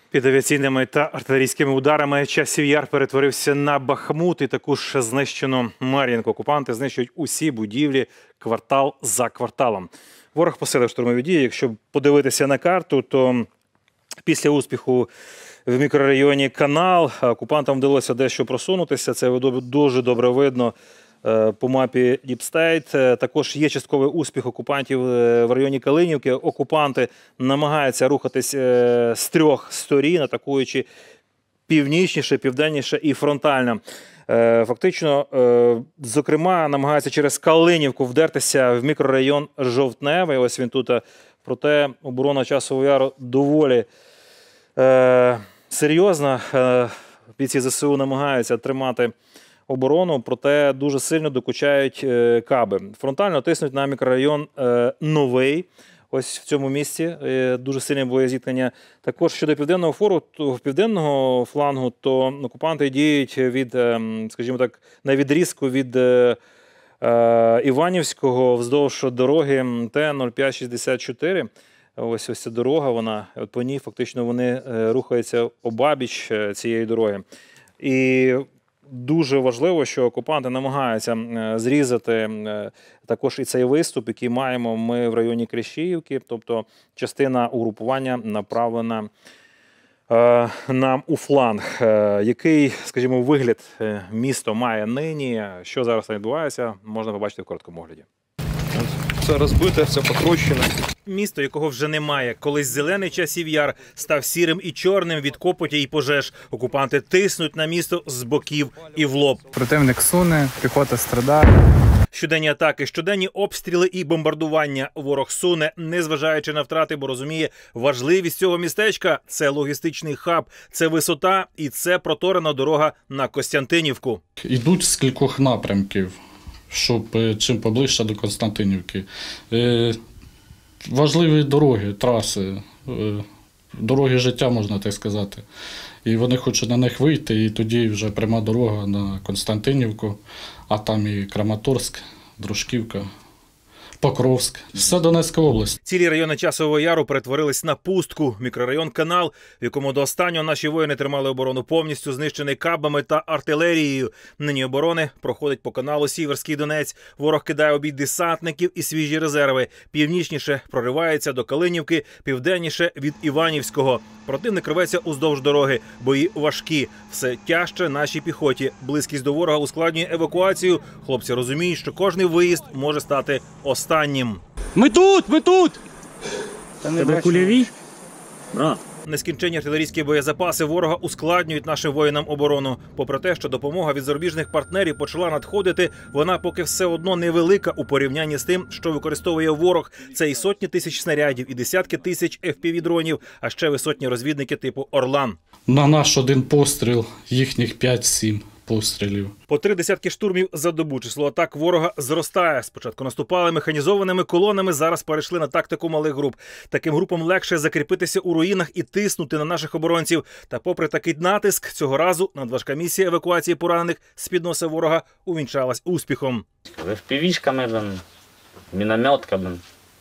Під авіаційними та артилерійськими ударами часів Яр перетворився на Бахмут і також знищено Мар'їнку. Окупанти знищують усі будівлі квартал за кварталом. Ворог посилив штурмові дії. Якщо подивитися на карту, то після успіху в мікрорайоні Канал окупантам вдалося дещо просунутися. Це дуже добре видно по мапі Deep State. Також є частковий успіх окупантів в районі Калинівки. Окупанти намагаються рухатись з трьох сторін, атакуючи північніше, південніше і фронтально. Фактично, зокрема, намагаються через Калинівку вдертися в мікрорайон Жовтневий. Ось він тут. Проте оборона Часового Яру доволі серйозна. Бійці ЗСУ намагаються тримати оборону, проте дуже сильно докучають каби. Фронтально тиснуть на мікрорайон Новий. Ось в цьому місці дуже сильне боєзіткнення. Також щодо південного флангу, то окупанти діють від, скажімо так, на відрізку від Іванівського вздовж дороги Т-0564. Ось ця дорога, вона, по ній фактично вони рухаються обабіч цієї дороги. І дуже важливо, що окупанти намагаються зрізати також і цей виступ, який маємо ми в районі Крещіївки. Тобто частина угрупування направлена нам у фланг. Який, скажімо, вигляд місто має нині, що зараз відбувається, можна побачити в короткому огляді. Це розбите, все потрощене. Місто, якого вже немає. Колись зелений Часів Яр став сірим і чорним від копоті і пожеж. Окупанти тиснуть на місто з боків і в лоб. Противник суне, піхота страдає. Щоденні атаки, щоденні обстріли і бомбардування. Ворог суне, незважаючи на втрати, бо розуміє, важливість цього містечка – це логістичний хаб, це висота і це проторена дорога на Костянтинівку. Йдуть з кількох напрямків, щоб чим поближче до Костянтинівки. Важливі дороги, траси, дороги життя, можна так сказати. І вони хочуть на них вийти, і тоді вже пряма дорога на Костянтинівку, а там і Краматорськ, Дружківка, Покровськ. Все Донецька область. Цілі райони Часового Яру перетворились на пустку. Мікрорайон Канал, в якому до останнього наші воїни тримали оборону, повністю знищений кабами та артилерією. Нині оборони проходить по каналу Сіверський Донець. Ворог кидає у бій десантників і свіжі резерви. Північніше проривається до Калинівки, південніше від Іванівського. Противник рветься уздовж дороги. Бої важкі. Все тяжче нашій піхоті. Близькість до ворога ускладнює евакуацію. Хлопці розуміють, що кожний виїзд може стати останнім. Ми тут! Ми тут! Тебе кульові? Брат. Нескінченні артилерійські боєзапаси ворога ускладнюють нашим воїнам оборону. Попри те, що допомога від зарубіжних партнерів почала надходити, вона поки все одно невелика у порівнянні з тим, що використовує ворог. Це і сотні тисяч снарядів, і десятки тисяч FPV-дронів, а ще висотні розвідники типу «Орлан». На наш один постріл, їхніх 5-7 пострілів. По 3 десятки штурмів за добу. Число атак ворога зростає. Спочатку наступали механізованими колонами, зараз перейшли на тактику малих груп. Таким групам легше закріпитися у руїнах і тиснути на наших оборонців. Та попри такий натиск, цього разу надважка місія евакуації поранених з-під носа ворога увінчалась успіхом. FPV-шками, мінометка,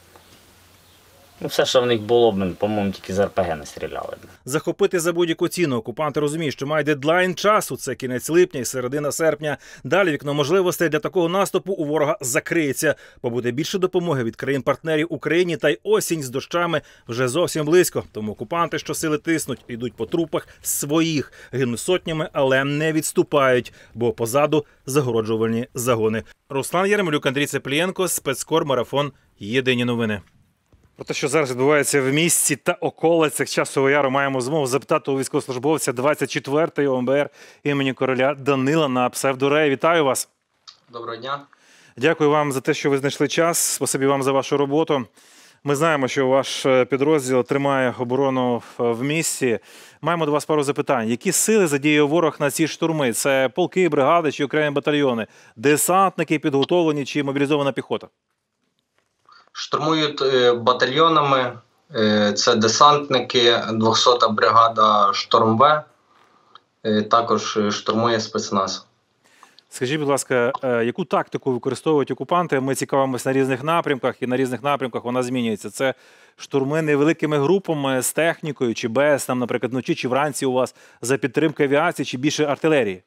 все, що в них було, по-моєму, тільки з РПГ не стріляли. Захопити за будь-яку ціну. Окупанти розуміють, що мають дедлайн часу. Це кінець липня і середина серпня. Далі вікно можливостей для такого наступу у ворога закриється. Бо буде більше допомоги від країн-партнерів Україні, та й осінь з дощами вже зовсім близько. Тому окупанти щосили тиснуть, йдуть по трупах своїх. Гинуть сотнями, але не відступають, бо позаду загороджувальні загони. Руслан Ярмолюк, Андрій Цеплієнко, Спецкор, Марафон. Єдині новини. Про те, що зараз відбувається в місті та околицях Часового Яру, маємо змогу запитати у військовослужбовця 24-ї ОМБР імені короля Данила на псевдо-Рей. Вітаю вас. Доброго дня. Дякую вам за те, що ви знайшли час. Спасибі вам за вашу роботу. Ми знаємо, що ваш підрозділ тримає оборону в місті. Маємо до вас пару запитань. Які сили задіює ворог на ці штурми? Це полки, бригади чи окремі батальйони? Десантники підготовлені чи мобілізована піхота? Штурмують батальйонами, це десантники, 200-та бригада «Шторм В», також штурмує спецназ. Скажіть, будь ласка, яку тактику використовують окупанти? Ми цікавимося на різних напрямках, і на різних напрямках вона змінюється. Це штурми невеликими групами з технікою, чи без, там, наприклад, вночі чи вранці у вас за підтримки авіації, чи більше артилерії?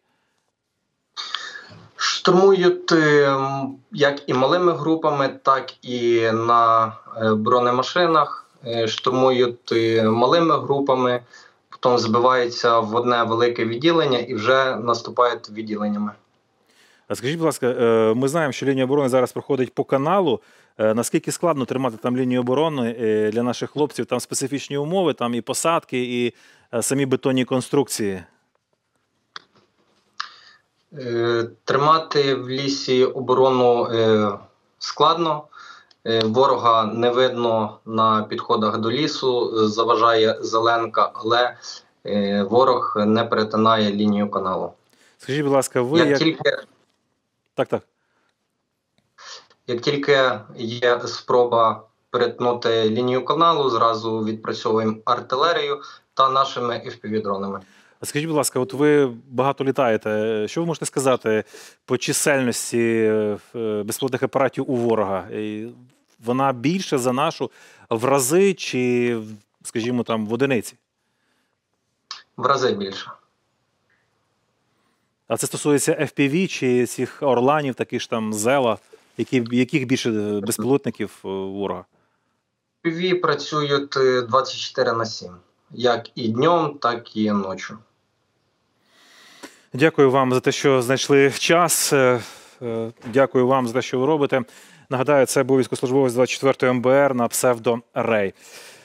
Штурмують як і малими групами, так і на бронемашинах. Штурмують малими групами, потім збиваються в одне велике відділення і вже наступають відділеннями. А скажіть, будь ласка, ми знаємо, що лінія оборони зараз проходить по каналу. Наскільки складно тримати там лінію оборони для наших хлопців? Там специфічні умови, там і посадки, і самі бетонні конструкції? Тримати в лісі оборону складно. Ворога не видно на підходах до лісу, заважає зеленка, але ворог не перетинає лінію каналу. Скажіть, будь ласка, ви Так. Як тільки є спроба перетнути лінію каналу, зразу відпрацьовуємо артилерію та нашими FPV-дронами. А скажіть, будь ласка, от ви багато літаєте. Що ви можете сказати по чисельності безпілотних апаратів у ворога? Вона більша за нашу в рази чи, скажімо, там в одиниці? В рази більше. А це стосується FPV чи цих орланів, таких ж там Зела, яких більше безпілотників ворога? FPV працюють 24/7. Як і днем, так і ночі. Дякую вам за те, що знайшли час. Дякую вам за те, що ви робите. Нагадаю, це був військовослужбовець 24-ї МБР на псевдо Рей.